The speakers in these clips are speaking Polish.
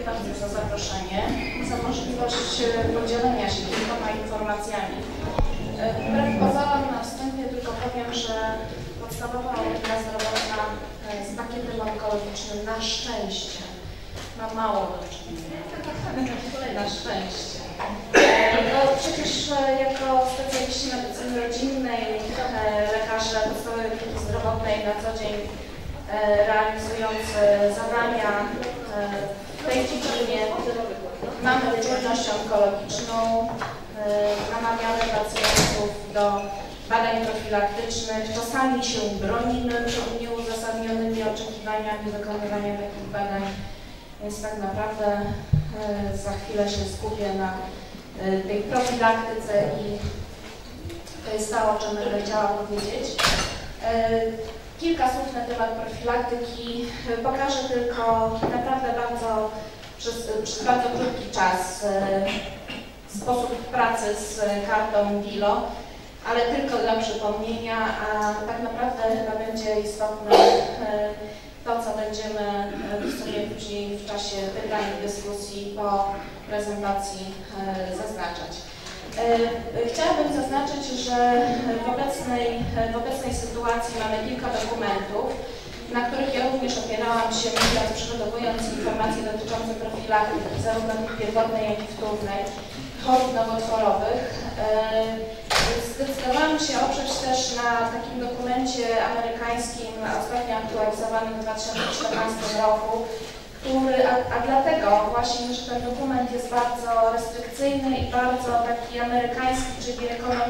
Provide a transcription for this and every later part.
bardzo za zaproszenie, za możliwość podzielenia się kilkoma informacjami. Wbrew pozorom na wstępie tylko powiem, że podstawowa opieka zdrowotna z pakietem onkologicznym na szczęście ma mało do czynienia. Na szczęście. No, przecież jako specjaliści medycyny rodzinnej, lekarze podstawowej opieki zdrowotnej na co dzień realizując zadania w tej dziedzinie mamy czujność onkologiczną, namawiamy pacjentów do badań profilaktycznych, czasami się bronimy przed nieuzasadnionymi oczekiwaniami wykonywania takich badań, więc tak naprawdę za chwilę się skupię na tej profilaktyce i to jest to, o czym będę chciała powiedzieć. Kilka słów na temat profilaktyki. Pokażę tylko naprawdę przez bardzo krótki czas sposób pracy z kartą DILO, ale tylko dla przypomnienia, a tak naprawdę chyba będzie istotne to, co będziemy sobie później w czasie pytań i dyskusji po prezentacji zaznaczać. Chciałabym zaznaczyć, że w obecnej sytuacji mamy kilka dokumentów, na których ja również opierałam się, przygotowując informacje dotyczące profilaktyki, zarówno pierwotnej, jak i wtórnej, chorób nowotworowych. Zdecydowałam się oprzeć też na takim dokumencie amerykańskim, ostatnio aktualizowanym w 2014 roku, a dlatego właśnie, że ten dokument jest bardzo restrykcyjny i bardzo taki amerykański, czyli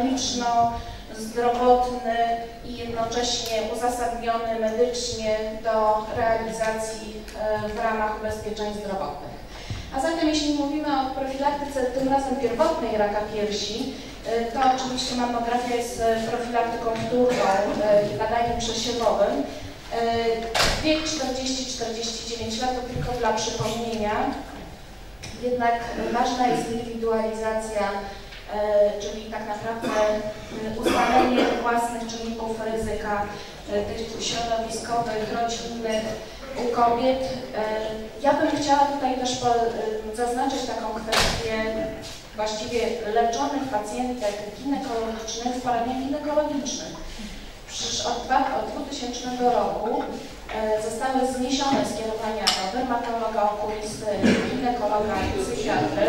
ekonomiczno-zdrowotny i jednocześnie uzasadniony medycznie do realizacji w ramach ubezpieczeń zdrowotnych. A zatem jeśli mówimy o profilaktyce, tym razem pierwotnej raka piersi, to oczywiście mammografia jest profilaktyką wtórną i badaniem przesiewowym. Wiek 40-49 lat to tylko dla przypomnienia, jednak ważna jest indywidualizacja, czyli tak naprawdę ustalenie własnych czynników ryzyka, tych środowiskowych, rodzinnych u kobiet. Ja bym chciała tutaj też zaznaczyć taką kwestię właściwie leczonych pacjentek ginekologicznych z poraniami ginekologicznych. Przecież od 2000 roku zostały zniesione skierowania do dermatologa, okulisty, ginekologa i psychiatry.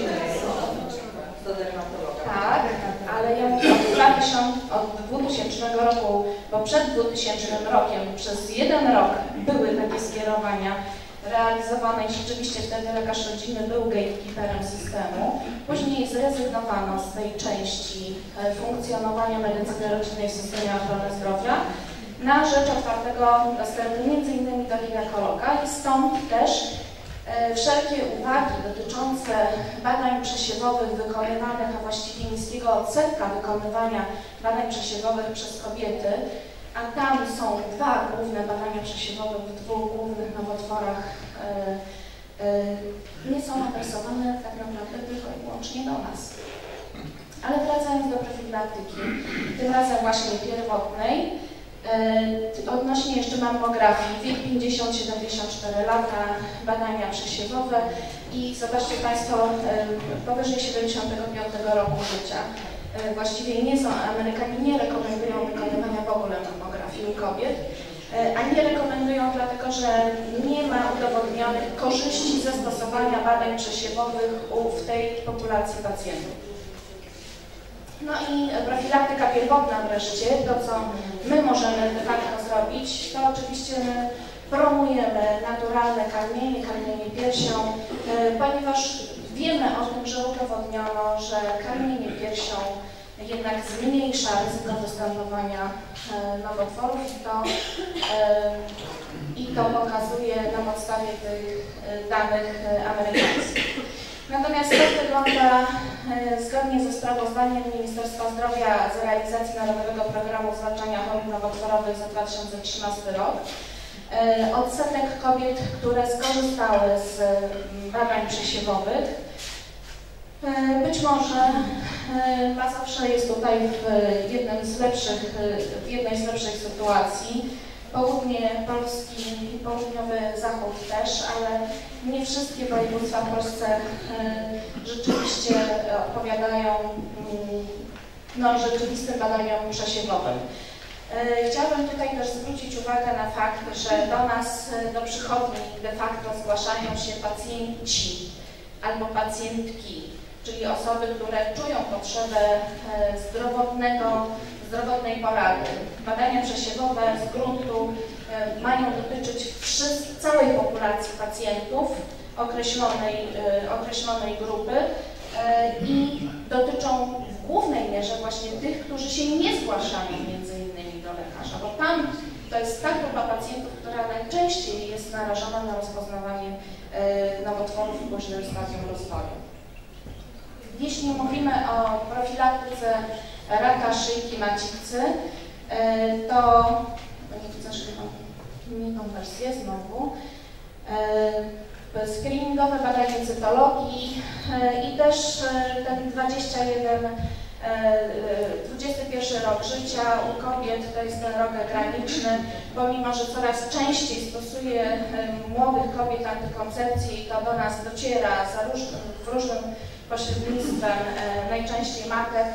Do dermatologa. Tak, ale ja mówię od 2000 roku, bo przed 2000 rokiem przez 1 rok były takie skierowania realizowane i rzeczywiście wtedy lekarz rodzinny był gatekeeperem systemu. Później zrezygnowano z tej części funkcjonowania medycyny rodzinnej w systemie ochrony zdrowia na rzecz otwartego dostępu m.in. do ginekologa i stąd też wszelkie uwagi dotyczące badań przesiewowych wykonywanych, a właściwie niskiego odsetka wykonywania badań przesiewowych przez kobiety, a tam są 2 główne badania przesiewowe w 2 głównych nowotworach, nie są adresowane tak naprawdę tylko i wyłącznie do nas. Ale wracając do profilaktyki, tym razem właśnie pierwotnej, odnośnie jeszcze mammografii, wiek 50-74 lata, badania przesiewowe i zobaczcie Państwo, powyżej 75 roku życia. Właściwie Amerykanie nie rekomendują wykonywania w ogóle mammografii u kobiet, a nie rekomendują dlatego, że nie ma udowodnionych korzyści zastosowania badań przesiewowych w tej populacji pacjentów. No i profilaktyka pierwotna wreszcie, to co my możemy de facto zrobić, to oczywiście my promujemy naturalne karmienie piersią, ponieważ wiemy o tym, że udowodniono, że karmienie piersią jednak zmniejsza ryzyko występowania nowotworów i to pokazuje na podstawie tych danych amerykańskich. Natomiast to wygląda zgodnie ze sprawozdaniem Ministerstwa Zdrowia z realizacji Narodowego Programu Zwalczania Chorób Nowotworowych za 2013 rok. Odsetek kobiet, które skorzystały z badań przesiewowych, być może Mazowsze jest tutaj w jednej z lepszych sytuacji, południe Polski i południowy zachód też, ale nie wszystkie województwa w Polsce rzeczywiście odpowiadają rzeczywistym badaniom przesiewowym. Chciałabym tutaj też zwrócić uwagę na fakt, że do nas, do przychodni de facto zgłaszają się pacjenci albo pacjentki, czyli osoby, które czują potrzebę zdrowotnej porady. Badania przesiewowe z gruntu mają dotyczyć całej populacji pacjentów określonej grupy i dotyczą w głównej mierze właśnie tych, którzy się nie zgłaszają między innymi do lekarza, bo tam to jest ta grupa pacjentów, która najczęściej jest narażona na rozpoznawanie nowotworów w późnym stadium rozwoju. Jeśli mówimy o profilaktyce raka szyjki macicy, to nie widzę, że mam konwersję znowu. Screeningowe badanie cytologii i też ten 21 rok życia u kobiet, to jest ten rok graniczny, pomimo że coraz częściej stosuje młodych kobiet antykoncepcji, to do nas dociera w różnym pośrednictwem, najczęściej matek,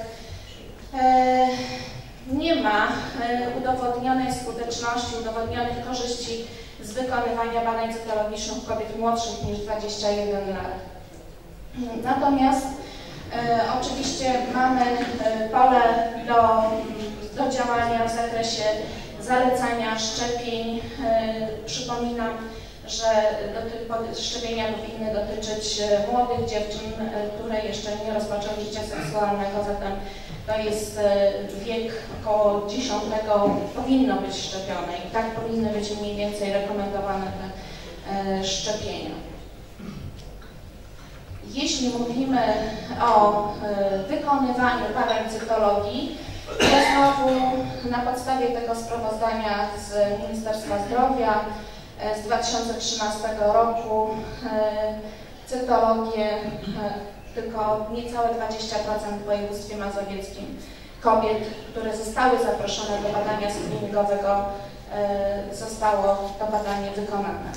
nie ma udowodnionej skuteczności, udowodnionych korzyści z wykonywania badań cytologicznych u kobiet młodszych niż 21 lat. Natomiast oczywiście mamy pole do działania w zakresie zalecania szczepień. Przypominam, że szczepienia powinny dotyczyć młodych dziewczyn, które jeszcze nie rozpoczęły życia seksualnego, zatem to jest wiek około 10, powinno być szczepione i tak powinny być mniej więcej rekomendowane te szczepienia. Jeśli mówimy o wykonywaniu badań cytologii, to znowu na podstawie tego sprawozdania z Ministerstwa Zdrowia z 2013 roku cytologię tylko niecałe 20% w województwie mazowieckim kobiet, które zostały zaproszone do badania screeningowego, zostało to badanie wykonane.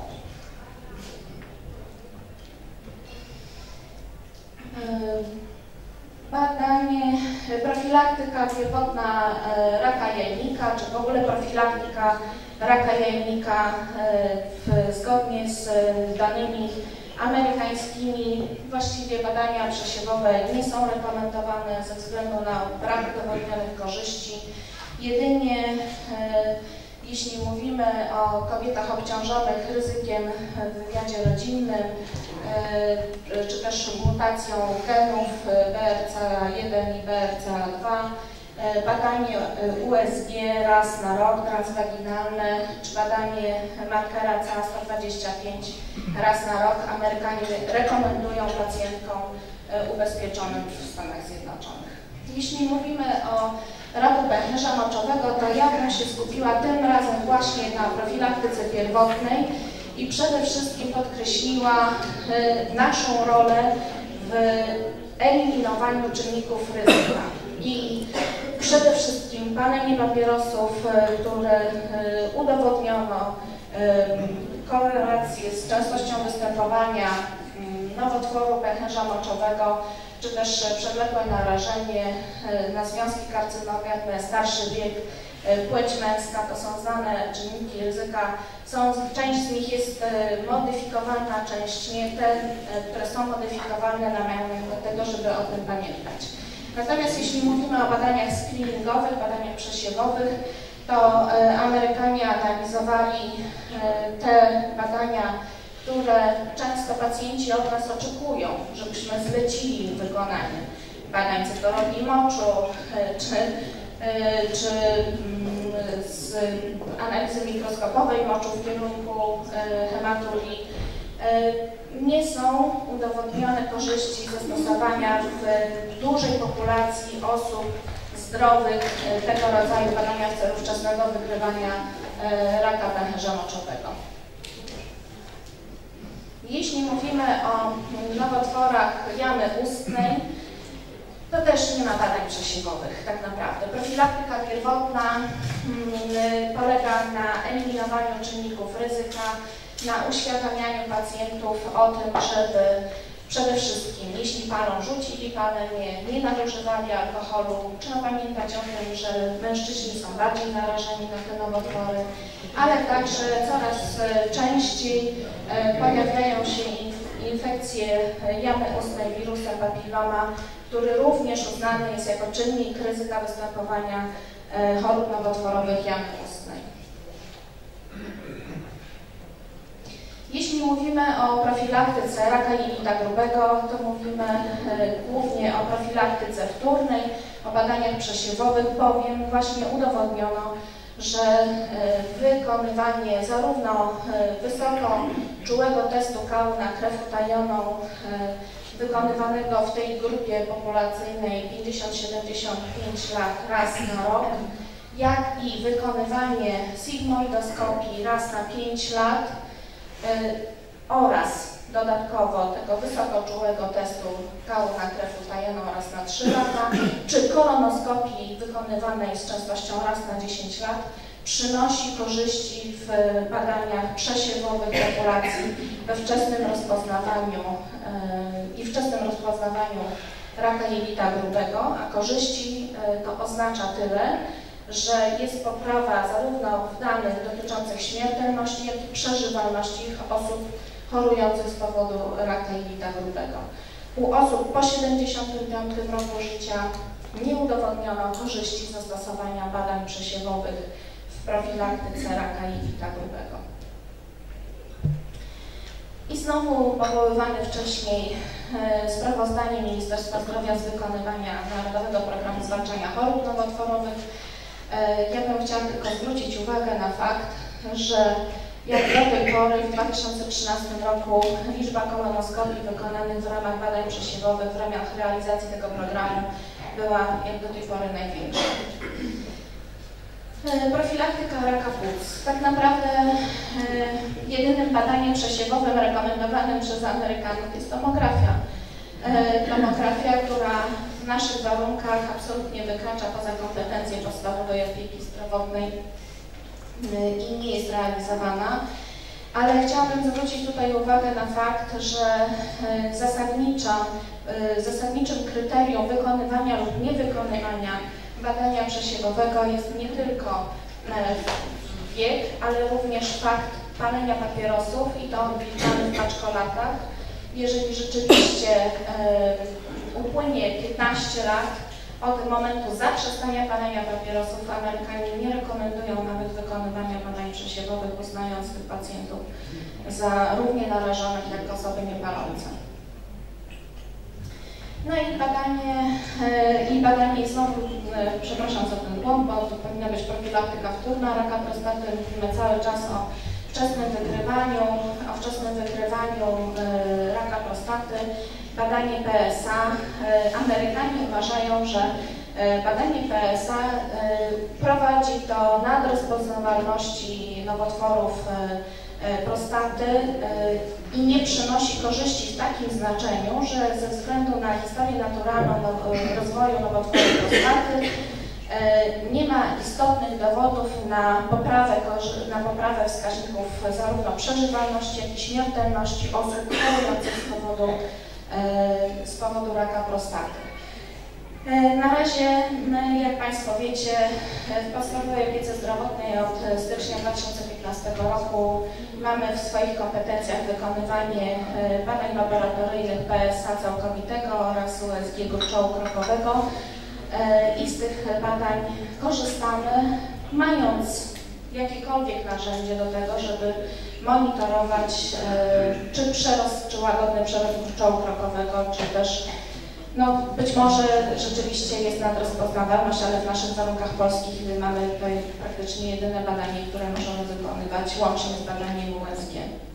Badanie, profilaktyka pierwotna raka jajnika, czy w ogóle profilaktyka raka jajnika zgodnie z danymi amerykańskimi. Właściwie badania przesiewowe nie są rekomendowane ze względu na brak udowodnionych korzyści. Jedynie jeśli mówimy o kobietach obciążonych ryzykiem w wywiadzie rodzinnym, czy też mutacją genów BRCA1 i BRCA2, badanie USG raz na rok transwaginalne, czy badanie markera CA125 raz na rok Amerykanie rekomendują pacjentkom ubezpieczonym w Stanach Zjednoczonych. Jeśli mówimy o raku pęcherza moczowego, to ja bym się skupiła tym razem właśnie na profilaktyce pierwotnej i przede wszystkim podkreśliła naszą rolę w eliminowaniu czynników ryzyka. I przede wszystkim palenie papierosów, które udowodniono korelację z częstością występowania nowotworu pęcherza moczowego, czy też przewlekłe narażenie na związki karcynogenne, starszy wiek, płeć męska, to są znane czynniki ryzyka. Część z nich jest modyfikowalna, część nie. Te, które są modyfikowalne, namawiamy do tego, żeby o tym pamiętać. Natomiast jeśli mówimy o badaniach screeningowych, badaniach przesiewowych, to Amerykanie analizowali te badania, które często pacjenci od nas oczekują, żebyśmy zlecili wykonanie badań cytologii moczu, czy z analizy mikroskopowej moczu w kierunku hematurii. Nie są udowodnione korzyści zastosowania w dużej populacji osób zdrowych tego rodzaju badania w celu wczesnego wykrywania raka pęcherza moczowego. Jeśli mówimy o nowotworach jamy ustnej, to to też nie ma badań przesiewowych tak naprawdę. Profilaktyka pierwotna polega na eliminowaniu czynników ryzyka, na uświadamianiu pacjentów o tym, żeby przede wszystkim, jeśli palą, rzucili palenie, nie nadużywali alkoholu. Trzeba pamiętać o tym, że mężczyźni są bardziej narażeni na te nowotwory, ale także coraz częściej pojawiają się infekcje jamy ustnej wirusem papilloma, który również uznany jest jako czynnik ryzyka występowania chorób nowotworowych jamy ustnej. Jeśli mówimy o profilaktyce raka jelita grubego, to mówimy głównie o profilaktyce wtórnej, o badaniach przesiewowych, bowiem właśnie udowodniono, że wykonywanie zarówno wysoko czułego testu kału na krew utajoną, wykonywanego w tej grupie populacyjnej 50-75 lat raz na rok, jak i wykonywanie sigmoidoskopii raz na 5 lat oraz dodatkowo tego wysoko czułego testu kału na krew utajoną raz na 3 lata, czy kolonoskopii wykonywanej z częstością raz na 10 lat, przynosi korzyści w badaniach przesiewowych populacji we wczesnym rozpoznawaniu i wczesnym rozpoznawaniu raka jelita grubego, a korzyści to oznacza tyle, że jest poprawa zarówno w danych dotyczących śmiertelności, jak i przeżywalności osób chorujących z powodu raka jelita grubego. U osób po 75 roku życia nie udowodniono korzyści zastosowania badań przesiewowych w profilaktyce raka jelita grubego. I znowu powoływany wcześniej sprawozdanie Ministerstwa Zdrowia z wykonywania Narodowego Programu Zwalczania Chorób Nowotworowych. Ja bym chciała tylko zwrócić uwagę na fakt, że jak do tej pory w 2013 roku liczba kolonoskopii wykonanych w ramach badań przesiewowych w ramach realizacji tego programu była jak do tej pory największa. Profilaktyka raka płuc. Tak naprawdę jedynym badaniem przesiewowym rekomendowanym przez Amerykanów jest tomografia. Tomografia, która w naszych warunkach absolutnie wykracza poza kompetencje podstawowej opieki zdrowotnej i nie jest realizowana. Ale chciałabym zwrócić tutaj uwagę na fakt, że zasadniczym kryterium wykonywania lub niewykonywania badania przesiewowego jest nie tylko wiek, ale również fakt palenia papierosów i to odliczany w paczkolatach. Jeżeli rzeczywiście upłynie 15 lat od momentu zaprzestania palenia papierosów, Amerykanie nie rekomendują nawet wykonywania badań przesiewowych, uznając tych pacjentów za równie narażonych jak osoby niepalące. No i badanie znowu, przepraszam za ten błąd, bo to powinna być profilaktyka wtórna raka prostaty. Mówimy cały czas o wczesnym wykrywaniu raka prostaty. Badanie PSA. Amerykanie uważają, że badanie PSA prowadzi do nadrozpoznawalności nowotworów prostaty i nie przynosi korzyści w takim znaczeniu, że ze względu na historię naturalną rozwoju nowotworu prostaty nie ma istotnych dowodów na poprawę wskaźników zarówno przeżywalności, jak i śmiertelności osób chorujących z powodu raka prostaty. Na razie, jak Państwo wiecie, w podstawowej opiece zdrowotnej od stycznia 2015 roku mamy w swoich kompetencjach wykonywanie badań laboratoryjnych PSA całkowitego oraz USG gruczołu krokowego i z tych badań korzystamy, mając jakiekolwiek narzędzie do tego, żeby monitorować czy przerost, czy łagodny przerost gruczołu krokowego, czy też być może rzeczywiście jest nadrozpoznawalność, ale w naszych warunkach polskich mamy tutaj praktycznie jedyne badanie, które możemy wykonywać łącznie z badaniem USG.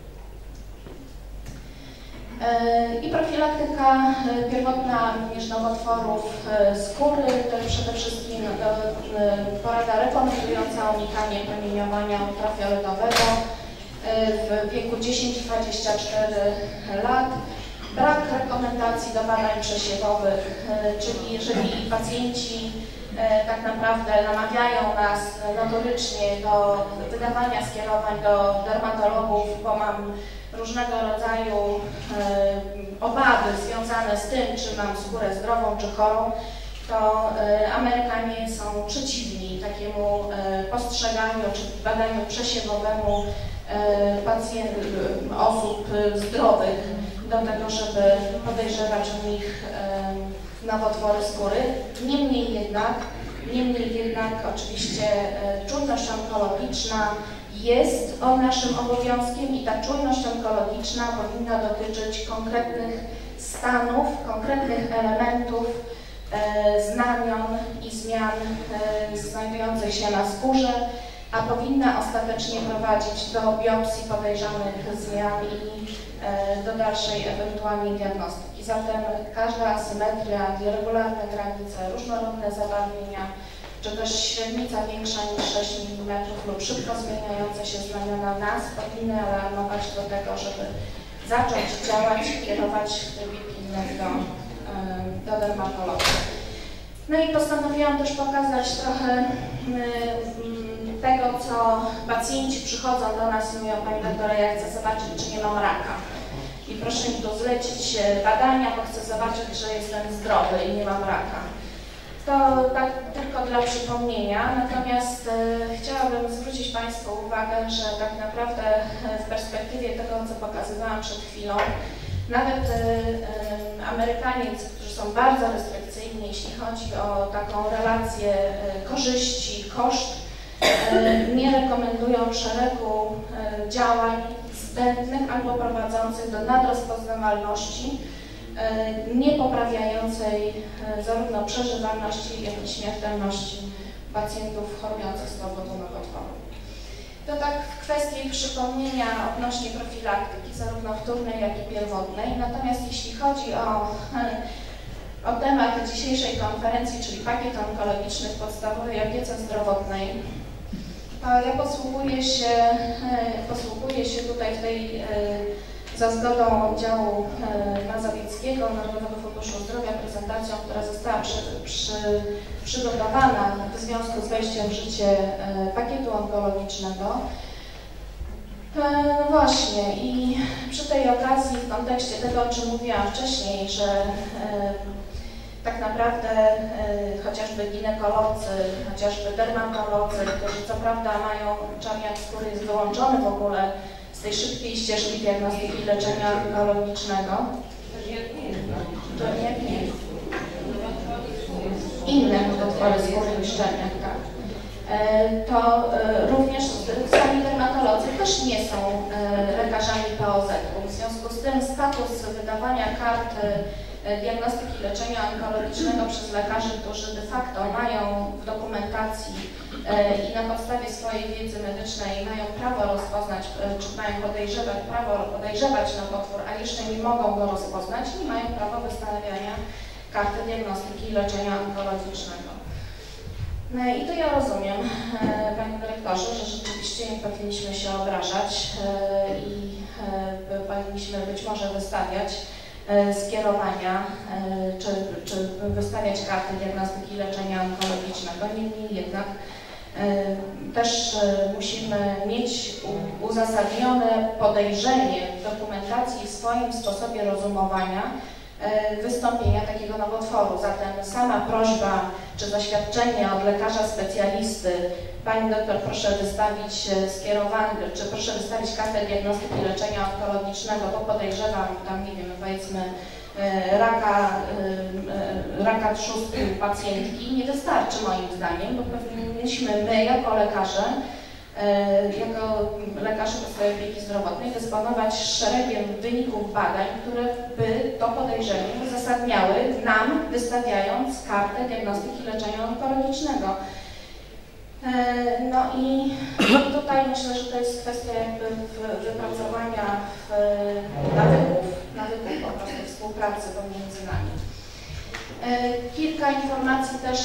I profilaktyka pierwotna również nowotworów skóry, to jest przede wszystkim porada rekomendująca unikanie promieniowania ultrafioletowego w wieku 10-24 lat. brak rekomendacji do badań przesiewowych, czyli jeżeli pacjenci tak naprawdę namawiają nas notorycznie do wydawania skierowań do dermatologów, bo mam różnego rodzaju obawy związane z tym, czy mam skórę zdrową czy chorą, to Amerykanie są przeciwni takiemu postrzeganiu czy badaniu przesiewowemu osób zdrowych do tego, żeby podejrzewać u nich nowotwory skóry. Niemniej jednak oczywiście czujność onkologiczna jest naszym obowiązkiem i ta czujność onkologiczna powinna dotyczyć konkretnych stanów, konkretnych elementów, znamion i zmian znajdujących się na skórze, a powinna ostatecznie prowadzić do biopsji podejrzanych zmian i do dalszej ewentualnie diagnostyki. Zatem każda asymetria, nieregularne granice, różnorodne zabarwienia, czy też średnica większa niż 6 mm lub szybko zmieniające się znamiona nas powinny alarmować do tego, żeby zacząć działać, kierować w trybie pilnym do dermatologa. No i postanowiłam też pokazać trochę tego, co pacjenci przychodzą do nas i mówią: pani doktora, ja chcę zobaczyć, czy nie mam raka. I proszę mi tu zlecić badania, bo chcę zobaczyć, że jestem zdrowy i nie mam raka. To tak tylko dla przypomnienia, natomiast chciałabym zwrócić Państwu uwagę, że tak naprawdę w perspektywie tego, co pokazywałam przed chwilą, nawet Amerykanie, którzy są bardzo restrykcyjni, jeśli chodzi o taką relację korzyści-koszt, nie rekomendują szeregu działań zbędnych albo prowadzących do nadrozpoznawalności, nie poprawiającej zarówno przeżywalności, jak i śmiertelności pacjentów chorujących z powodu nowotworu. To tak w kwestii przypomnienia odnośnie profilaktyki, zarówno wtórnej, jak i pierwotnej. Natomiast jeśli chodzi o temat dzisiejszej konferencji, czyli pakiet onkologiczny w podstawowej opiece zdrowotnej, to ja posługuję się tutaj za zgodą oddziału mazowieckiego Narodowego Funduszu Zdrowia prezentacją, która została przygotowana w związku z wejściem w życie pakietu onkologicznego. No właśnie, i przy tej okazji, w kontekście tego, o czym mówiłam wcześniej, że tak naprawdę chociażby ginekolodzy, chociażby dermatolodzy, którzy co prawda mają czarniak skóry, jest wyłączony w ogóle z tej szybkiej ścieżki diagnostyki i leczenia onkologicznego. Czarniak nie. Inne nowotwory skóry niż czarniak, tak. To również sami dermatolodzy też nie są lekarzami POZ-u. W związku z tym status wydawania kart diagnostyki leczenia onkologicznego przez lekarzy, którzy de facto mają w dokumentacji i na podstawie swojej wiedzy medycznej mają prawo rozpoznać, czy mają podejrzewać nowotwór, a jeszcze nie mogą go rozpoznać, nie mają prawa wystawiania karty diagnostyki i leczenia onkologicznego. I to ja rozumiem, Panie Dyrektorze, że rzeczywiście nie powinniśmy się obrażać i powinniśmy być może wystawiać skierowania, czy wystawiać karty diagnostyki i leczenia onkologicznego. Niemniej jednak też musimy mieć uzasadnione podejrzenie w dokumentacji i w swoim sposobie rozumowania wystąpienia takiego nowotworu. Zatem sama prośba czy zaświadczenie od lekarza specjalisty: pani doktor, proszę wystawić skierowanie, czy proszę wystawić kartę diagnostyki leczenia onkologicznego, bo podejrzewam tam, nie wiem, powiedzmy raka trzustki pacjentki, nie wystarczy moim zdaniem, bo powinniśmy my jako lekarze, jako lekarze podstawowej opieki zdrowotnej dysponować szeregiem wyników badań, które by to podejrzenie uzasadniały nam, wystawiając kartę diagnostyki leczenia onkologicznego. No i tutaj myślę, że to jest kwestia jakby wypracowania nawyków po prostu współpracy pomiędzy nami. Kilka informacji też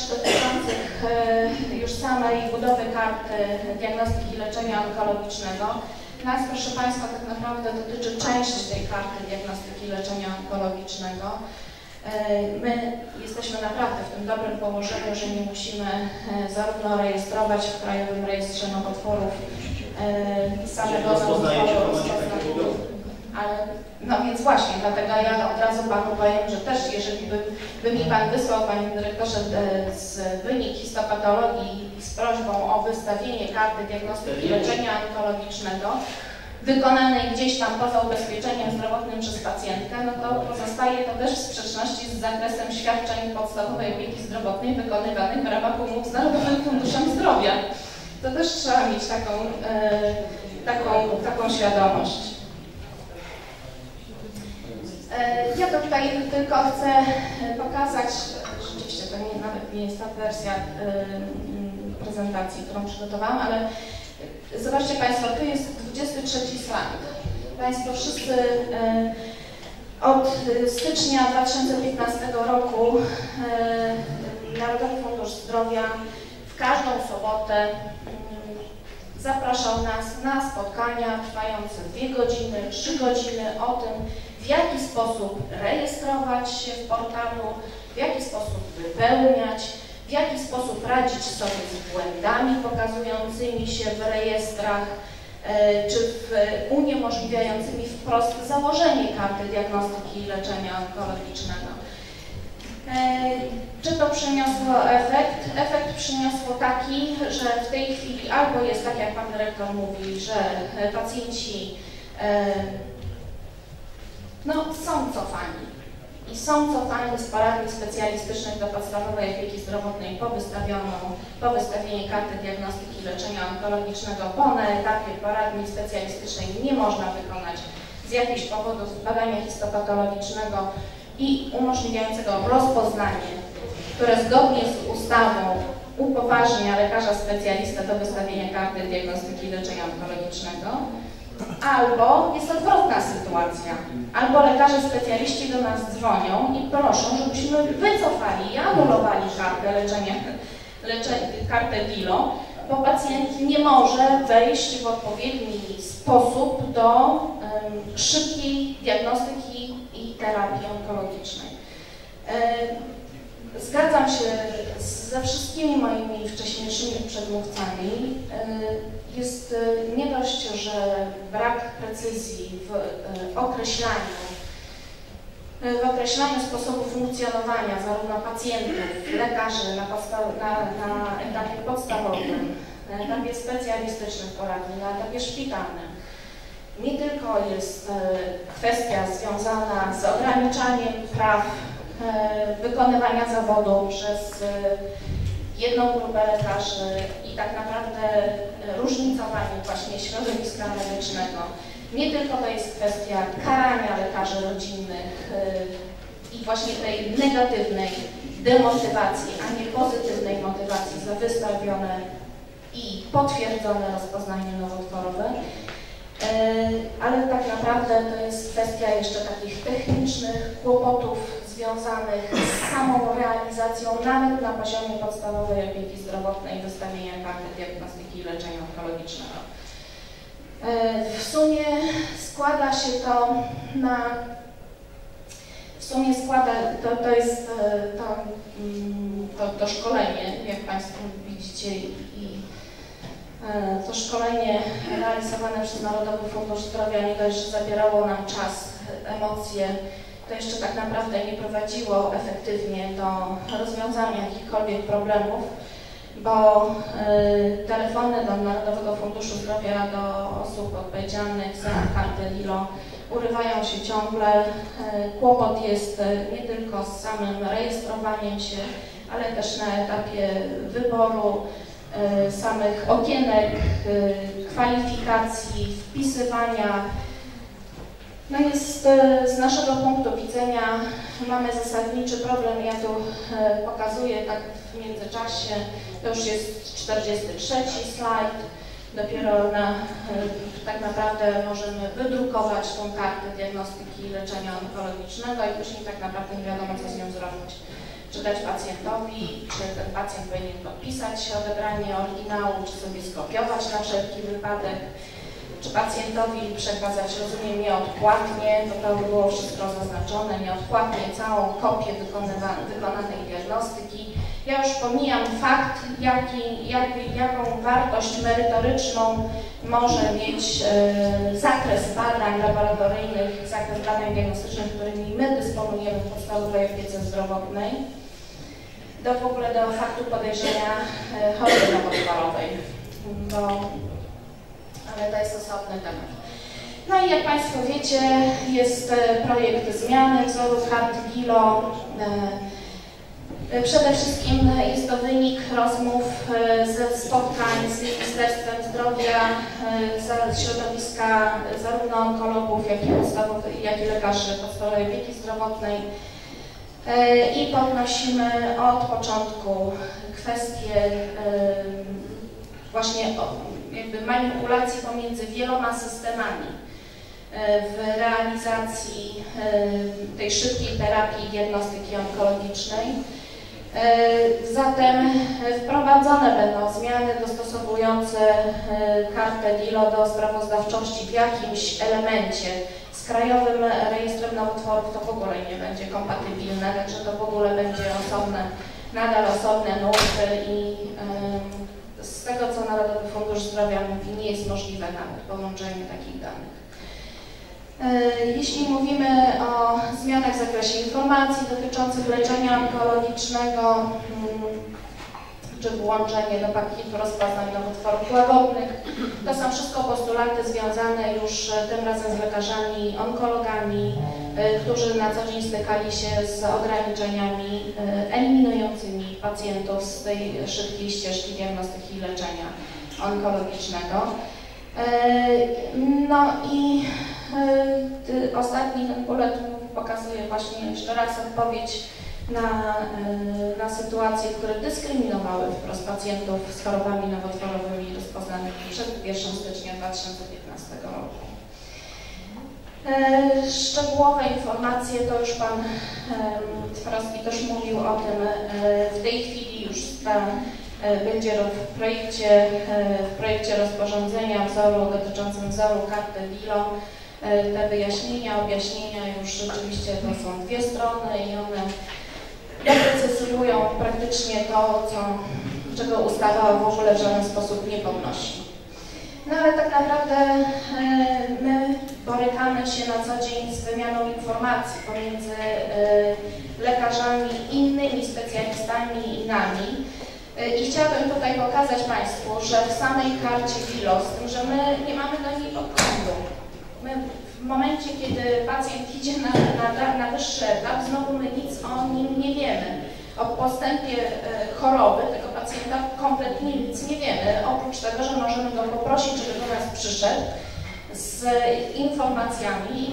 dotyczących już samej budowy karty diagnostyki leczenia onkologicznego. Nas, proszę Państwa, tak naprawdę dotyczy część tej karty diagnostyki leczenia onkologicznego. My jesteśmy naprawdę w tym dobrym położeniu, że nie musimy zarówno rejestrować w Krajowym Rejestrze Nowotworów samego nowotworu, ale no więc właśnie, dlatego ja od razu Panu powiem, że też jeżeli by mi Pan wysłał, Panie Dyrektorze, wynik histopatologii z prośbą o wystawienie karty diagnostyki leczenia onkologicznego wykonanej gdzieś tam poza ubezpieczeniem zdrowotnym przez pacjentkę, no to pozostaje to też w sprzeczności z zakresem świadczeń podstawowej opieki zdrowotnej wykonywanych w ramach umów z Narodowym Funduszem Zdrowia. To też trzeba mieć taką świadomość. Ja tutaj tylko chcę pokazać, rzeczywiście to nawet nie jest ta wersja prezentacji, którą przygotowałam, ale zobaczcie Państwo, tu jest 23 slajd. Państwo wszyscy od stycznia 2015 roku Narodowy Fundusz Zdrowia w każdą sobotę zapraszał nas na spotkania trwające 2 godziny, 3 godziny o tym, w jaki sposób rejestrować się w portalu, w jaki sposób wypełniać, w jaki sposób radzić sobie z błędami pokazującymi się w rejestrach, czy uniemożliwiającymi wprost założenie karty diagnostyki i leczenia onkologicznego. Czy to przyniosło efekt? Efekt przyniosło taki, że w tej chwili albo jest tak, jak Pan Dyrektor mówi, że pacjenci są cofani i są cofani z poradni specjalistycznych do podstawowej opieki zdrowotnej po wystawieniu karty diagnostyki leczenia onkologicznego, bo na etapie poradni specjalistycznej nie można wykonać z jakichś powodów badania histopatologicznego i umożliwiającego rozpoznanie, które zgodnie z ustawą upoważnia lekarza specjalistę do wystawienia karty diagnostyki leczenia onkologicznego, albo jest odwrotna sytuacja. Albo lekarze specjaliści do nas dzwonią i proszą, żebyśmy wycofali i anulowali kartę DILO, bo pacjent nie może wejść w odpowiedni sposób do szybkiej diagnostyki i terapii onkologicznej. Zgadzam się ze wszystkimi moimi wcześniejszymi przedmówcami. Jest nie dość, że brak precyzji w określaniu sposobu funkcjonowania zarówno pacjentów, lekarzy na etapie podstawowym, na etapie specjalistycznych poradni, na etapie szpitalnym. Nie tylko jest kwestia związana z ograniczaniem praw wykonywania zawodu przez jedną grupę lekarzy i tak naprawdę różnicowanie właśnie środowiska medycznego. Nie tylko to jest kwestia karania lekarzy rodzinnych i właśnie tej negatywnej demotywacji, a nie pozytywnej motywacji za wystawione i potwierdzone rozpoznanie nowotworowe, ale tak naprawdę to jest kwestia jeszcze takich technicznych kłopotów związanych z samą realizacją nawet na poziomie podstawowej opieki zdrowotnej wystawienia karty diagnostyki i leczenia onkologicznego. W sumie składa się to na... To jest to szkolenie, jak Państwo widzicie, i to szkolenie realizowane przez Narodowy Fundusz Zdrowia nie dość, że zabierało nam czas, emocje, to jeszcze tak naprawdę nie prowadziło efektywnie do rozwiązania jakichkolwiek problemów, bo telefony do Narodowego Funduszu Zdrowia do osób odpowiedzialnych za kartę DILO urywają się ciągle. Kłopot jest nie tylko z samym rejestrowaniem się, ale też na etapie wyboru samych okienek, kwalifikacji, wpisywania. No jest z naszego punktu widzenia mamy zasadniczy problem. Ja tu pokazuję tak w międzyczasie, to już jest 43 slajd. Dopiero tak naprawdę możemy wydrukować tą kartę diagnostyki i leczenia onkologicznego i później tak naprawdę nie wiadomo, co z nią zrobić. Czy dać pacjentowi, czy ten pacjent powinien podpisać odebranie oryginału, czy sobie skopiować na wszelki wypadek. czy pacjentowi przekazać, rozumiem, nieodpłatnie, bo to było wszystko zaznaczone, nieodpłatnie całą kopię wykonanej diagnostyki. Ja już pomijam fakt, jaką wartość merytoryczną może mieć zakres badań laboratoryjnych, zakres badań diagnostycznych, którymi my dysponujemy w podstawowej opiece zdrowotnej, w ogóle do faktu podejrzenia choroby nowotworowej, ale to jest osobny temat. No i jak Państwo wiecie, jest projekt zmiany wzoru karty GILO. Przede wszystkim jest to wynik rozmów ze spotkań z Ministerstwem Zdrowia, z środowiska zarówno onkologów, jak i lekarzy podstawowej opieki zdrowotnej. I podnosimy od początku kwestię właśnie jakby manipulacji pomiędzy wieloma systemami w realizacji tej szybkiej terapii i diagnostyki onkologicznej. Zatem wprowadzone będą zmiany dostosowujące kartę GILO do sprawozdawczości w jakimś elemencie. Z Krajowym Rejestrem Nowotworów to w ogóle nie będzie kompatybilne, także to w ogóle będzie nadal osobne nurty i z tego, co Narodowy Fundusz Zdrowia mówi, nie jest możliwe nawet połączenie takich danych. Jeśli mówimy o zmianach w zakresie informacji dotyczących leczenia onkologicznego, czy włączenie do pakietu rozpoznań nowotworów łagodnych, to są wszystko postulaty związane już tym razem z lekarzami onkologami, którzy na co dzień stykali się z ograniczeniami eliminującymi pacjentów z tej szybkiej ścieżki diagnostyki i leczenia onkologicznego. No i ostatni ten bullet pokazuje właśnie jeszcze raz odpowiedź na sytuacje, które dyskryminowały wprost pacjentów z chorobami nowotworowymi rozpoznanymi przed 1 stycznia 2015 roku. Szczegółowe informacje, to już Pan Twarowski też mówił o tym, w tej chwili już będzie w projekcie rozporządzenia dotyczącym wzoru karty GILO. Te wyjaśnienia, objaśnienia już rzeczywiście to są dwie strony i one doprecyzowują praktycznie to, czego ustawa w ogóle w żaden sposób nie podnosi. No ale tak naprawdę my borykamy się na co dzień z wymianą informacji pomiędzy lekarzami, innymi specjalistami i nami. I chciałabym tutaj pokazać Państwu, że w samej karcie GILO, z tym, że my nie mamy do niej podglądu. My w momencie, kiedy pacjent idzie na wyższy etap, znowu my nic o nim nie wiemy. O postępie choroby tego pacjenta kompletnie nic nie wiemy, oprócz tego, że możemy go poprosić, żeby do nas przyszedł z informacjami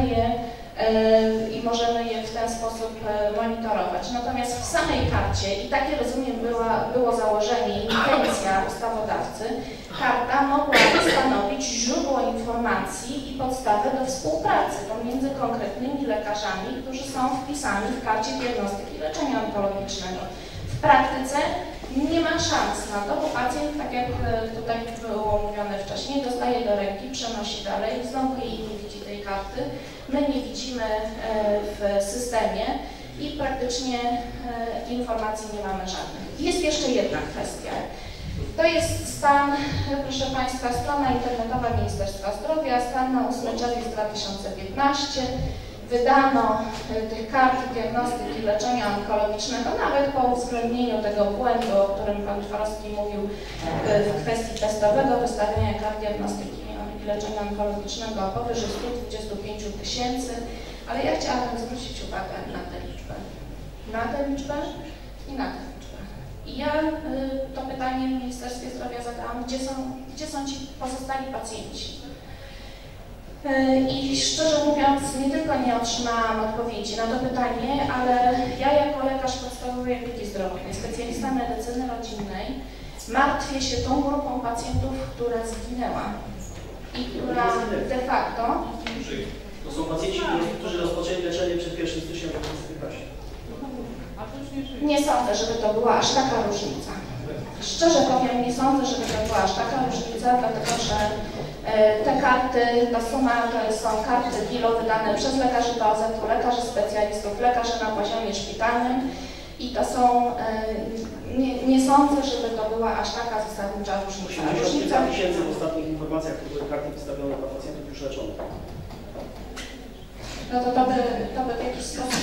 i możemy je w ten sposób monitorować. Natomiast w samej karcie, i takie rozumiem było założenie i intencja ustawodawcy, karta mogła stanowić źródło informacji i podstawę do współpracy pomiędzy konkretnymi lekarzami, którzy są wpisani w karcie diagnostyki i leczenia onkologicznego. W praktyce nie ma szans na to, bo pacjent, tak jak tutaj było mówione wcześniej, dostaje do ręki, przenosi dalej, znowu jej nie widzi tej karty, my nie widzimy w systemie i praktycznie informacji nie mamy żadnych. Jest jeszcze jedna kwestia. To jest stan, proszę Państwa, strona internetowa Ministerstwa Zdrowia, stan na 8 czerwiec 2015. Wydano tych kart diagnostyki leczenia onkologicznego, nawet po uwzględnieniu tego błędu, o którym Pan Twarowski mówił w kwestii testowego wystawiania kart diagnostyki i leczenia onkologicznego powyżej 125 000, ale ja chciałabym zwrócić uwagę na tę liczbę. Na tę liczbę i na tę liczbę. I ja to pytanie w Ministerstwie Zdrowia zadałam, gdzie są ci pozostali pacjenci? I szczerze mówiąc, nie tylko nie otrzymałam odpowiedzi na to pytanie, ale ja jako lekarz podstawowej opieki zdrowotnej, specjalista medycyny rodzinnej, martwię się tą grupą pacjentów, która zginęła i która de facto... To są pacjenci, którzy rozpoczęli leczenie przed 1 stycznia 2015. Nie sądzę, żeby to była aż taka różnica. Szczerze powiem, nie sądzę, żeby to była aż taka różnica, dlatego że Te karty, ta suma to są karty kilo wydane przez lekarzy POZ-u, lekarzy specjalistów, lekarzy na poziomie szpitalnym i to są, nie sądzę, żeby to była aż taka zasadnicza różnica. 80 tysięcy w ostatnich informacjach, które były karty wystawione dla pacjentów już leczonych. No to by w jakiś sposób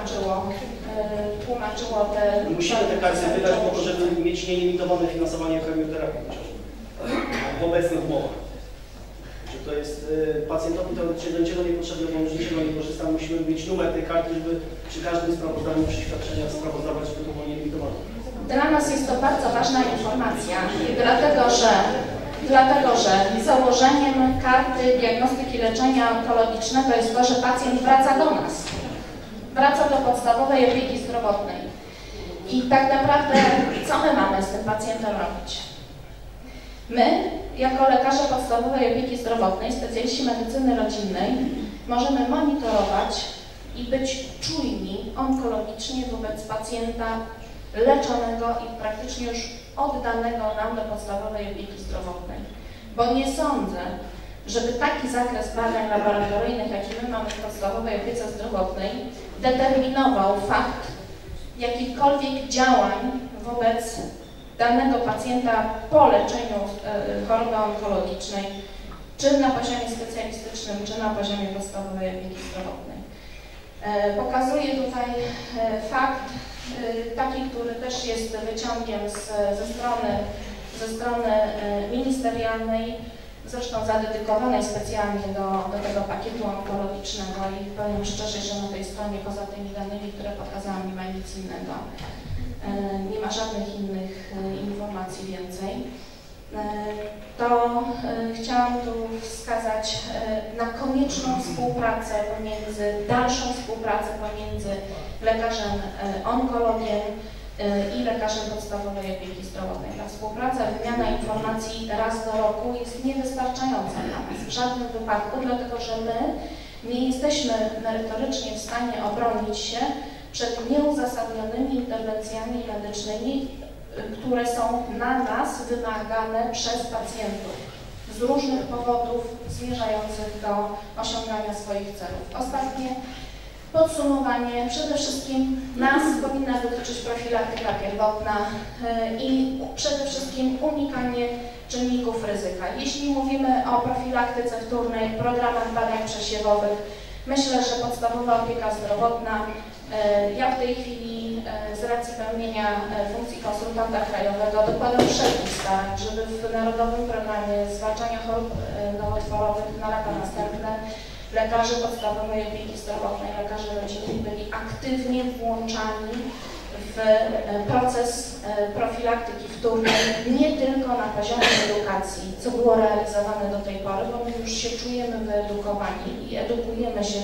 tłumaczyło te... Musimy te karty wydać po to, żeby mieć nielimitowane finansowanie chemioterapii chociażby w obecnych umowach. Że to jest pacjentowi teoretycznie do niczego niepotrzebne, bo on już niczego nie korzysta. Musimy mieć numer tej karty, żeby przy każdym sprawozdaniu, przy świadczeniach sprawozdawać, żeby to było nielimitowane. Dla nas jest to bardzo ważna informacja, dlatego że założeniem karty diagnostyki leczenia onkologicznego jest to, że pacjent wraca do nas, wraca do podstawowej opieki zdrowotnej. I tak naprawdę co my mamy z tym pacjentem robić? My, jako lekarze podstawowej opieki zdrowotnej, specjaliści medycyny rodzinnej, możemy monitorować i być czujni onkologicznie wobec pacjenta leczonego i praktycznie już oddanego nam do podstawowej opieki zdrowotnej. Bo nie sądzę, żeby taki zakres badań laboratoryjnych, jaki my mamy w podstawowej opiece zdrowotnej, determinował fakt jakichkolwiek działań wobec danego pacjenta po leczeniu choroby onkologicznej, czy na poziomie specjalistycznym, czy na poziomie podstawowej opieki zdrowotnej. Pokazuję tutaj fakt taki, który też jest wyciągiem ze strony ministerialnej, zresztą zadedykowanej specjalnie do tego pakietu onkologicznego i powiem szczerze, że na tej stronie poza tymi danymi, które pokazałam, nie ma nic innego. Nie ma żadnych innych informacji więcej. To chciałam tu wskazać na konieczną współpracę dalszą współpracę pomiędzy lekarzem onkologiem i lekarzem podstawowej opieki zdrowotnej. Ta współpraca, wymiana informacji raz do roku jest niewystarczająca dla nas w żadnym wypadku, dlatego że my nie jesteśmy merytorycznie w stanie obronić się przed nieuzasadnionymi interwencjami medycznymi, które są na nas wymagane przez pacjentów z różnych powodów zmierzających do osiągania swoich celów. Ostatnie podsumowanie. Przede wszystkim nas powinna dotyczyć profilaktyka pierwotna i przede wszystkim unikanie czynników ryzyka. Jeśli mówimy o profilaktyce wtórnej, programach badań przesiewowych, myślę, że podstawowa opieka zdrowotna, ja w tej chwili z racji pełnienia funkcji konsultanta krajowego dokładam wszelkich starań, żeby w Narodowym Programie Zwalczania Chorób Nowotworowych na lata następne lekarze podstawowej opieki zdrowotnej, lekarze rodzinni byli aktywnie włączani w proces profilaktyki wtórnej, nie tylko na poziomie edukacji, co było realizowane do tej pory, bo my już się czujemy wyedukowani i edukujemy się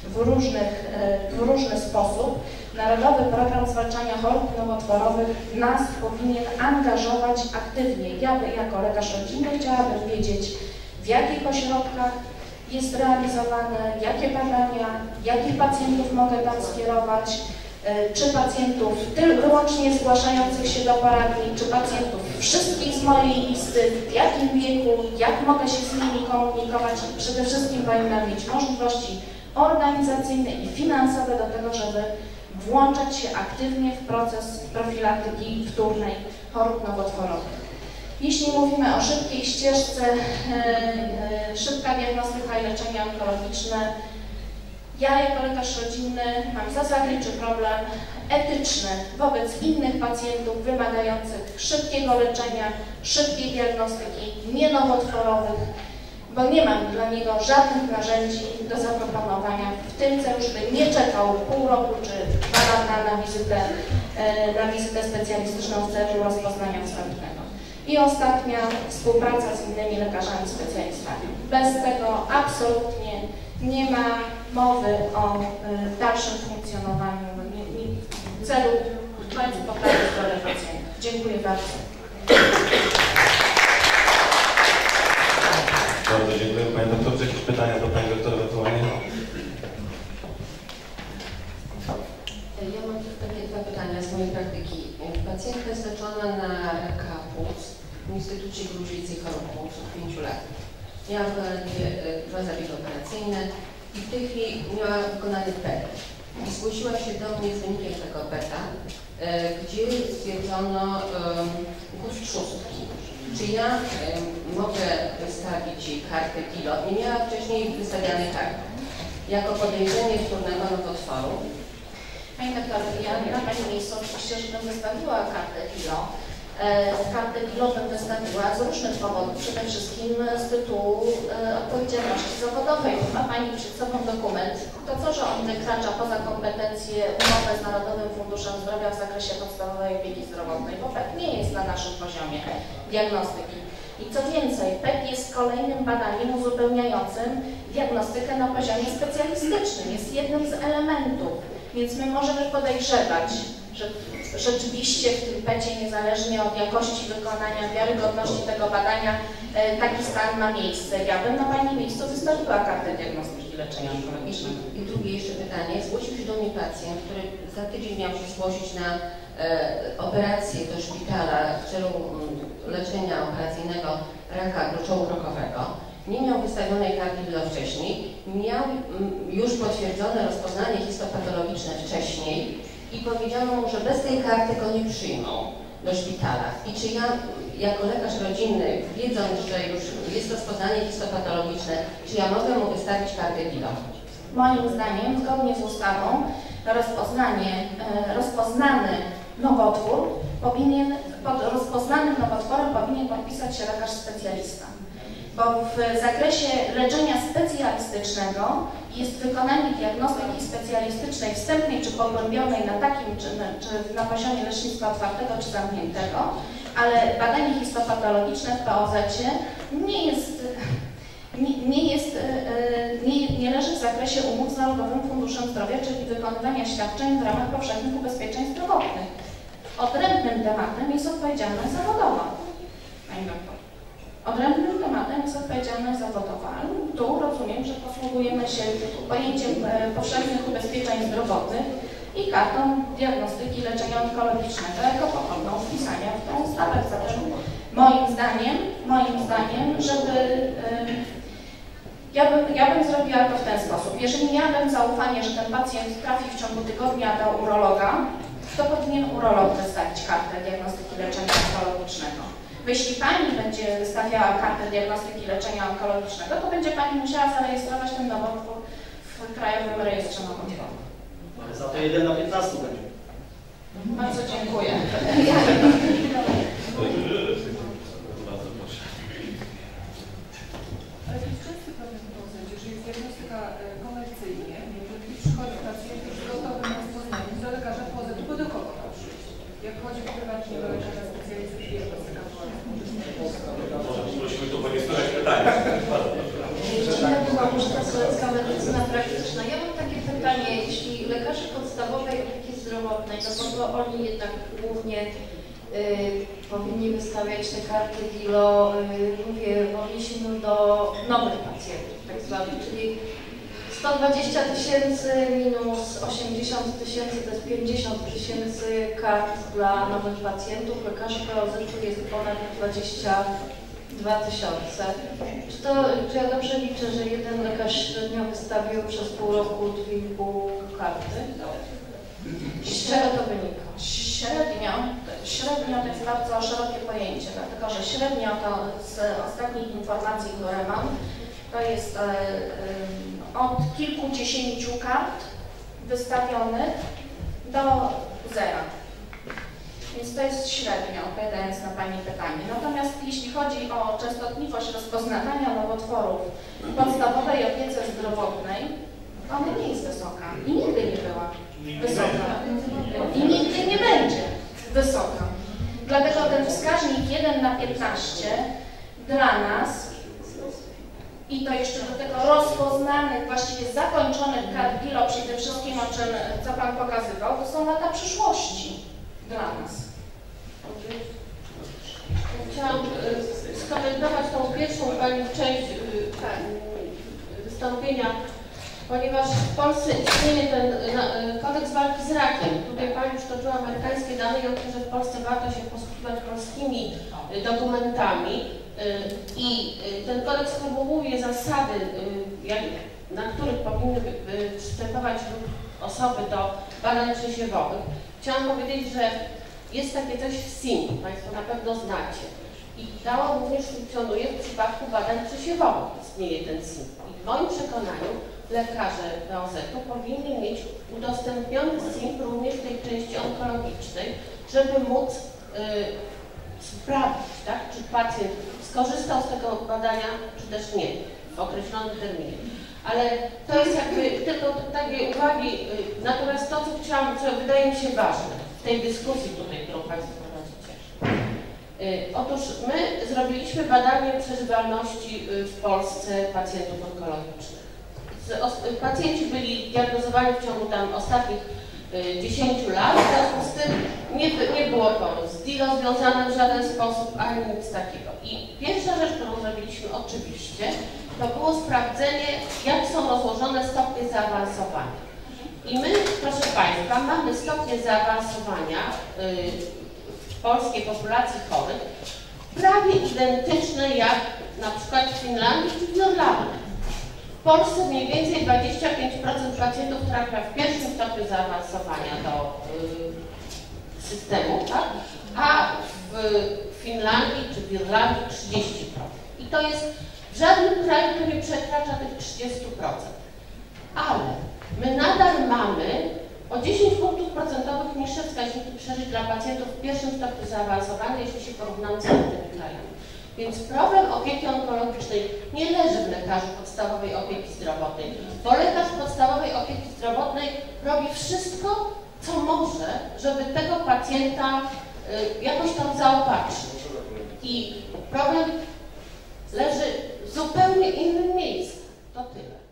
w różny sposób. Narodowy Program Zwalczania Chorób Nowotworowych nas powinien angażować aktywnie. Ja jako lekarz rodzinny chciałabym wiedzieć, w jakich ośrodkach jest realizowane, jakie badania, jakich pacjentów mogę tam skierować, czy pacjentów wyłącznie zgłaszających się do poradni, czy pacjentów wszystkich z mojej listy, w jakim wieku, jak mogę się z nimi komunikować i przede wszystkim powinna mieć możliwości organizacyjne i finansowe do tego, żeby włączać się aktywnie w proces profilaktyki wtórnej chorób nowotworowych. Jeśli mówimy o szybkiej ścieżce, szybka diagnostyka i leczenie onkologiczne, ja jako lekarz rodzinny mam zasadniczy problem etyczny wobec innych pacjentów wymagających szybkiego leczenia, szybkiej diagnostyki, nienowotworowych, bo nie mam dla niego żadnych narzędzi do zaproponowania w tym celu, żeby nie czekał pół roku czy 2 lata na wizytę specjalistyczną w celu rozpoznania wstępnego. I ostatnia, współpraca z innymi lekarzami specjalistami. Bez tego absolutnie nie ma mowy o dalszym funkcjonowaniu w celu dbając o poprawę zdrowia pacjentów. Dziękuję bardzo. Bardzo dziękuję Pani Doktorze. Jakieś pytania do Pani Doktor ewentualnie? Ja mam takie 2 pytania z mojej praktyki. Pacjentka jest leczona na raka płuc w Instytucie Gruźlicy i Chorób Płuc od 5 lat. miała wykonane dwa zabiegi operacyjne i w tej chwili miała wykonany PET. I zgłosiła się do mnie z wynikiem tego PET-a, gdzie stwierdzono guz trzustki. Czy ja mogę wystawić jej kartę kilo? Nie miała wcześniej wystawianej karty. Jako podejrzenie wtórnego nowotworu. Pani doktor, ja na Pani miejscu oczywiście, żebym wystawiła kartę kilo. Kartę kilo bym wystawiła z różnych powodów, przede wszystkim z tytułu odpowiedzialności zawodowej. Ma Pani przed sobą dokument. To co, że on wykracza poza kompetencje umowy z Narodowym Funduszem Zdrowia w zakresie podstawowej opieki zdrowotnej, bo PET nie jest na naszym poziomie diagnostyki. I co więcej, PET jest kolejnym badaniem uzupełniającym diagnostykę na poziomie specjalistycznym. Jest jednym z elementów, więc my możemy podejrzewać, że rzeczywiście w tym PET-cie, niezależnie od jakości wykonania, wiarygodności tego badania, taki stan ma miejsce. Ja bym na Pani miejscu wystawiła kartę diagnostyki leczenia onkologicznego. I drugie jeszcze pytanie. Zgłosił się do mnie pacjent, który za tydzień miał się zgłosić na operację do szpitala w celu leczenia operacyjnego raka gruczołu krokowego. Nie miał wystawionej karty kilo wcześniej, miał już potwierdzone rozpoznanie histopatologiczne wcześniej i powiedziano mu, że bez tej karty go nie przyjmą do szpitala. I czy ja, jako lekarz rodzinny, wiedząc, że już jest rozpoznanie histopatologiczne, czy ja mogę mu wystawić kartę kilo? Moim zdaniem, zgodnie z ustawą, rozpoznany nowotwór pod rozpoznanym nowotworem powinien podpisać się lekarz specjalista. Bo w zakresie leczenia specjalistycznego jest wykonanie diagnostyki specjalistycznej wstępnej czy pogłębionej na takim, czy na poziomie lecznictwa otwartego czy zamkniętego, ale badanie histopatologiczne w POZ-cie nie leży w zakresie umów z Narodowym Funduszem Zdrowia, czyli wykonywania świadczeń w ramach powszechnych ubezpieczeń zdrowotnych. Odrębnym tematem jest odpowiedzialność zawodowa. Pani doktor. Odrębnym tematem jest odpowiedzialność zawodowa. Tu rozumiem, że posługujemy się pojęciem powszechnych ubezpieczeń zdrowotnych i kartą diagnostyki leczenia onkologicznego jako pochodną wpisania w tę ustawę. Zatem moim zdaniem, żeby ja bym zrobiła to w ten sposób. Jeżeli miałabym zaufanie, że ten pacjent trafi w ciągu tygodnia do urologa, to powinien urolog wystawić kartę diagnostyki leczenia onkologicznego. Jeśli Pani będzie wystawiała kartę diagnostyki leczenia onkologicznego, to będzie Pani musiała zarejestrować ten nowotwór w Krajowym Rejestrze Nowotworów. Za to 1 na 15 będzie. Bardzo dziękuję. Ale to jest częsty problem w procesie, że jest diagnostyka komercyjnie, i przychodzi pacjent już z gotowym rozpoznaniem do lekarza POZ-u, bo do kogo ma przyjść? Jak chodzi prywatnie do lekarza specjalisty, diagnostyka Musimy tu podnieść pytania. Polska medycyna praktyczna. Ja mam takie pytanie, jeśli lekarze podstawowej opieki zdrowotnej, no bo to oni jednak głównie powinni wystawiać te karty kilo, mówię, w odniesieniu do nowych pacjentów, tak zwanych, czyli 120 000 minus 80 000 to jest 50 000 kart dla nowych pacjentów. Lekarzy POZ-u jest ponad 22 000. Czy ja dobrze liczę, że jeden lekarz średnio wystawił przez pół roku 2,5 karty? Z czego to wynika? Średnio to jest bardzo szerokie pojęcie, dlatego że średnio to z ostatnich informacji, które mam, to jest od kilkudziesięciu kart wystawionych do 0. Więc to jest średnio, odpowiadając na Pani pytanie. Natomiast jeśli chodzi o częstotliwość rozpoznawania nowotworów w podstawowej opiece zdrowotnej, ona nie jest wysoka i nigdy nie była wysoka i nigdy nie będzie wysoka. Dlatego ten wskaźnik 1 na 15 dla nas i to jeszcze do tego rozpoznanych, właściwie zakończonych kart kilo, przede wszystkim o czym, co Pan pokazywał, to są lata przyszłości dla nas. Chciałam skomentować tą pierwszą Pani część wystąpienia ponieważ w Polsce istnieje ten kodeks walki z rakiem. Tutaj Pani już toczyła amerykańskie dane i o tym, że w Polsce warto się posługiwać polskimi dokumentami i ten kodeks formułuje zasady, na których powinny przystępować osoby do badań przesiewowych. Chciałam powiedzieć, że jest takie coś w SIM, Państwo na pewno znacie. I to również funkcjonuje w przypadku badań przesiewowych. Istnieje ten SIM. I w moim przekonaniu lekarze POZ-u powinni mieć udostępniony SIM również w tej części onkologicznej, żeby móc sprawdzić, tak, czy pacjent skorzystał z tego badania, czy też nie, w określonym terminie. Ale to jest jakby tylko takie uwagi, natomiast to, co wydaje mi się ważne w tej dyskusji tutaj, którą Państwo prowadzicie. Otóż my zrobiliśmy badanie przeżywalności w Polsce pacjentów onkologicznych. Pacjenci byli diagnozowani w ciągu tam ostatnich 10 lat, w związku z tym nie było to z DILO związane w żaden sposób, ani nic takiego. I pierwsza rzecz, którą zrobiliśmy oczywiście, to było sprawdzenie, jak są rozłożone stopnie zaawansowania. I my, proszę Państwa, mamy stopnie zaawansowania w polskiej populacji chorych prawie identyczne jak na przykład w Finlandii czy w Irlandii. W Polsce mniej więcej 25% pacjentów trafia w pierwszym stopniu zaawansowania do systemu, tak? A w Finlandii czy w Irlandii 30%. I to jest w żadnym kraju, to nie przekracza tych 30%. Ale my nadal mamy o 10 punktów procentowych niższe wskaźniki przeżyć dla pacjentów w pierwszym stopniu zaawansowania, jeśli się porównamy z innymi krajami. Więc problem opieki onkologicznej nie leży w lekarzu podstawowej opieki zdrowotnej, bo lekarz podstawowej opieki zdrowotnej robi wszystko, co może, żeby tego pacjenta jakoś tam zaopatrzyć. I problem leży w zupełnie innym miejscu. To tyle.